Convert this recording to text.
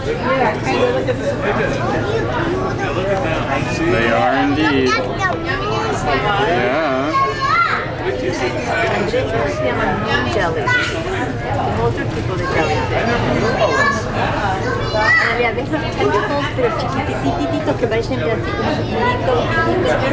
Yeah, kind of look at this. They are indeed. Yeah. Si chiama non jelly. Molto tipo di jellyfish. Había de esos tentacles, pero chiquititito que parecen pedacitos.